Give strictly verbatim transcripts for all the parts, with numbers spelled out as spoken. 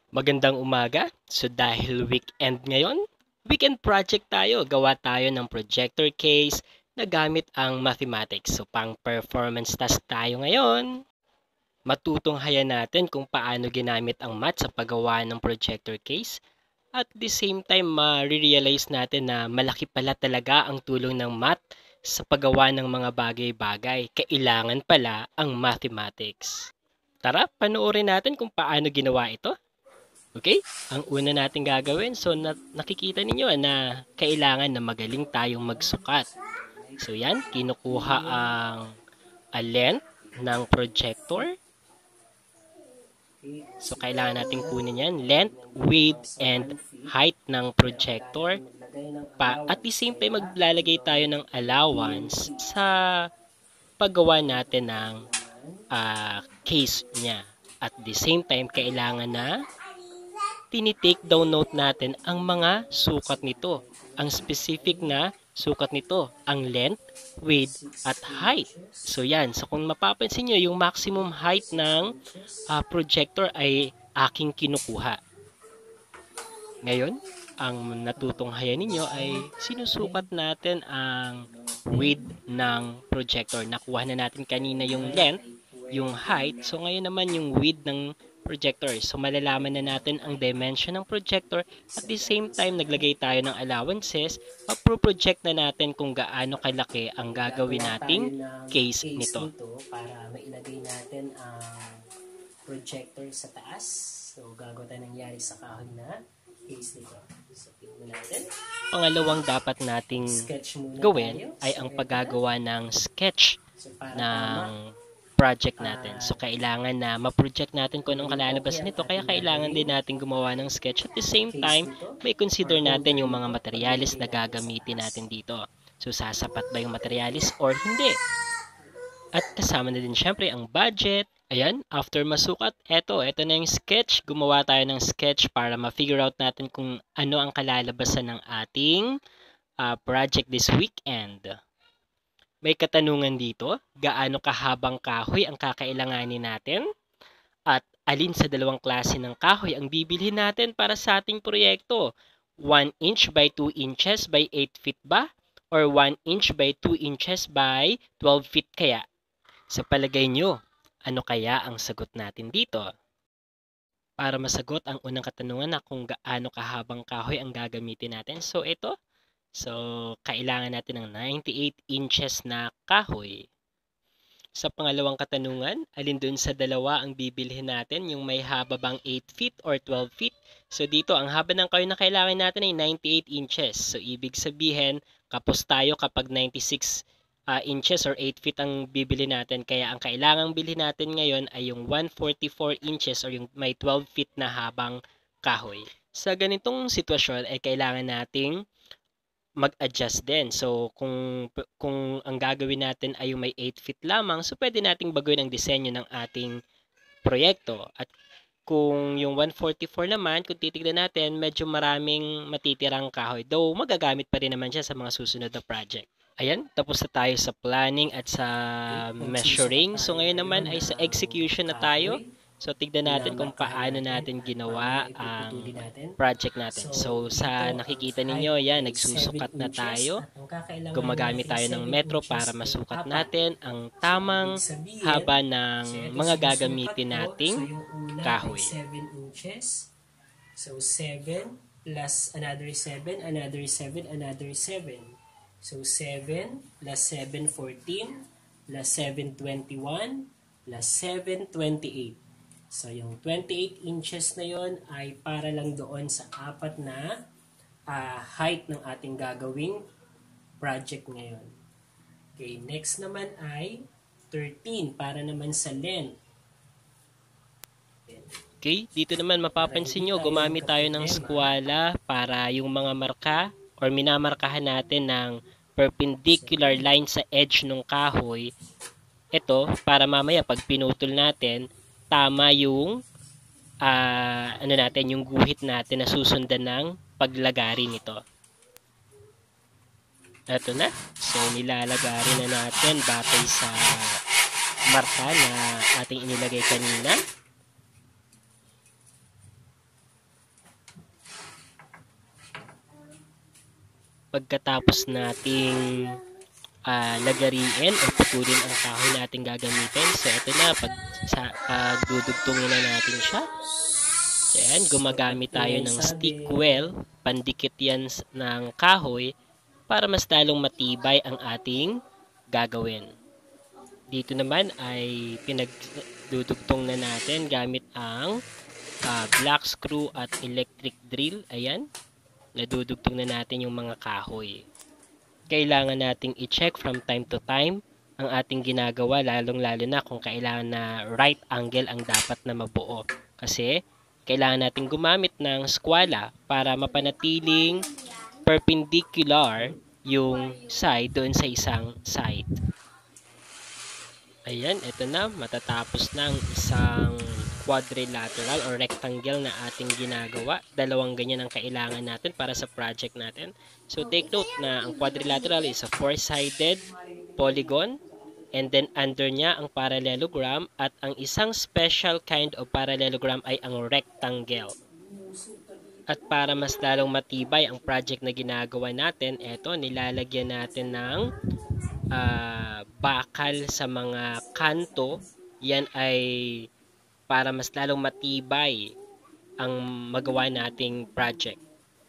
Magandang umaga. So dahil weekend ngayon, weekend project tayo. Gawa tayo ng projector case na gamit ang mathematics. So pang performance task tayo ngayon. Matutunghayan natin kung paano ginamit ang math sa paggawa ng projector case. At the same time, ma-realize natin na malaki pala talaga ang tulong ng math sa paggawa ng mga bagay-bagay. Kailangan pala ang mathematics. Tara, panoorin natin kung paano ginawa ito. Okay? Ang una natin gagawin, so na, nakikita ninyo na kailangan na magaling tayong magsukat. So yan, kinukuha ang a length ng projector. So kailangan natin kunin yan, length, width, and height ng projector. Pa, at the same time, maglalagay tayo ng allowance sa paggawa natin ng uh, case niya. At the same time, kailangan na tinitake down note natin ang mga sukat nito. Ang specific na sukat nito, ang length, width, at height. So yan, so kung mapapansin nyo, yung maximum height ng uh, projector ay aking kinukuha. Ngayon, ang natutunghayan ninyo ay sinusukat natin ang width ng projector. Nakuha na natin kanina yung length, yung height. So ngayon naman yung width ng projector. So malalaman na natin ang dimension ng projector. At the same time, naglagay tayo ng allowances. Mapro-project na natin kung gaano kalaki ang gagawin nating case nito. Para mailagay natin ang projector sa taas. So gagawa tayo nangyari sa kahoy na case nito. So tignan natin. Pangalawang dapat nating gawin ay ang paggagawa ng sketch ng project natin. So, kailangan na ma-project natin kung anong kalalabas nito. Kaya kailangan din natin gumawa ng sketch. At the same time, may consider natin yung mga materialis na gagamitin natin dito. So, sasapat ba yung materialis or hindi? At kasama na din syempre ang budget. Ayan, after masukat, eto, eto na yung sketch. Gumawa tayo ng sketch para ma-figure out natin kung ano ang kalalabasan ng ating uh, project this weekend. May katanungan dito, gaano kahabang kahoy ang kakailanganin natin? At alin sa dalawang klase ng kahoy ang bibilhin natin para sa ating proyekto? one inch by two inches by eight feet ba? Or one inch by two inches by twelve feet kaya? Sa palagay nyo, ano kaya ang sagot natin dito? Para masagot ang unang katanungan na kung gaano kahabang kahoy ang gagamitin natin, so ito, so, kailangan natin ng ninety-eight inches na kahoy. Sa pangalawang katanungan, alin dun sa dalawa ang bibilhin natin? Yung may haba bang eight feet or twelve feet? So, dito, ang haba ng kahoy na kailangan natin ay ninety-eight inches. So, ibig sabihin, kapos tayo kapag ninety-six uh, inches or eight feet ang bibili natin. Kaya, ang kailangang bilhin natin ngayon ay yung one forty-four inches or yung may twelve feet na habang kahoy. Sa ganitong sitwasyon, ay kailangan nating mag-adjust din. So, kung, kung ang gagawin natin ay yung may eight feet lamang, so pwede nating baguhin ang disenyo ng ating proyekto. At kung yung one forty-four naman, kung titignan natin, medyo maraming matitirang kahoy. Though, magagamit pa rin naman siya sa mga susunod na project. Ayan, tapos na tayo sa planning at sa measuring. So, ngayon naman ay sa execution na tayo. So, tignan natin kung paano natin ginawa ang project natin. So, sa nakikita ninyo, yan, nagsusukat na tayo. Gumagamit tayo ng metro para masukat natin ang tamang haba ng mga gagamitin nating kahoy. seven inches. So, seven plus another seven, another seven, another seven. So, seven plus seven, fourteen, plus seven, twenty-one, plus seven, twenty-eight. So, yung twenty-eight inches na yon ay para lang doon sa apat na uh, height ng ating gagawing project ngayon. Okay, next naman ay thirteen para naman sa length. Okay, dito naman mapapansin nyo, gumamit tayo ng skwala para yung mga marka or minamarkahan natin ng perpendicular line sa edge ng kahoy. Ito, para mamaya pag pinutol natin, tama yung uh, ano natin, yung guhit natin na susundan ng paglagari nito. Ito na. So, nilalagari na natin batay sa marka na ating inilagay kanina. pagkatapos nating uh, lagariin o putulin ang kahoy nating gagamitin. So, ito na, pag, sa, pag dudugtungin na natin siya. So, ayan, gumagamit tayo ng stick well, pandikit yan ng kahoy para mas lalong matibay ang ating gagawin. Dito naman ay pinagdudugtong na natin gamit ang uh, black screw at electric drill. Ayan, nadudugtong na natin yung mga kahoy. Kailangan nating i-check from time to time ang ating ginagawa, lalong-lalo na kung kailangan na right angle ang dapat na mabuo. Kasi kailangan nating gumamit ng skwala para mapanatiling perpendicular yung side doon sa isang side. Ayan, ito na, matatapos ng isang quadrilateral or rectangle na ating ginagawa. Dalawang ganyan ang kailangan natin para sa project natin. So, take note na ang quadrilateral is a four-sided polygon, and then under niya ang parallelogram, at ang isang special kind of parallelogram ay ang rectangle. At para mas lalong matibay ang project na ginagawa natin, eto, nilalagyan natin ng Uh, bakal sa mga kanto. Yan ay para mas lalong matibay ang magawa nating project.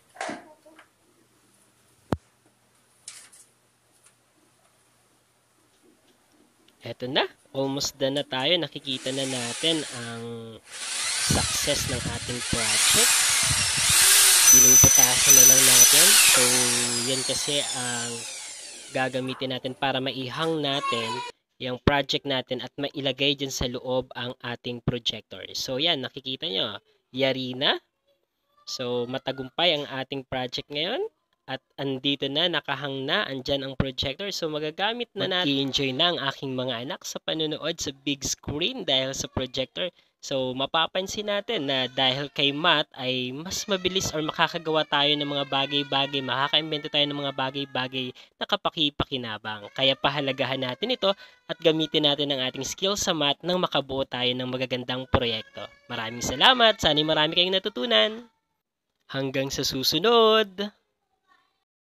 Eto na, almost done na tayo. Nakikita na natin ang success ng ating project. Binubutasan na lang natin. So, yan kasi ang gagamitin natin para maihang natin yung project natin at mailagay dyan sa loob ang ating projector. So, yan, nakikita nyo, yari na. So, matagumpay ang ating project ngayon. At andito na, nakahang na, andyan ang projector. So, magagamit na natin. Mag-i-enjoy na ang aking mga anak sa panonood sa big screen dahil sa projector. So, mapapansin natin na dahil kay Matt ay mas mabilis or makakagawa tayo ng mga bagay-bagay, makaka-invento tayo ng mga bagay-bagay na kapaki-pakinabang. Kaya pahalagahan natin ito at gamitin natin ang ating skills sa Math nang makabuo tayo ng magagandang proyekto. Maraming salamat. Sana'y marami kayong natutunan. Hanggang sa susunod!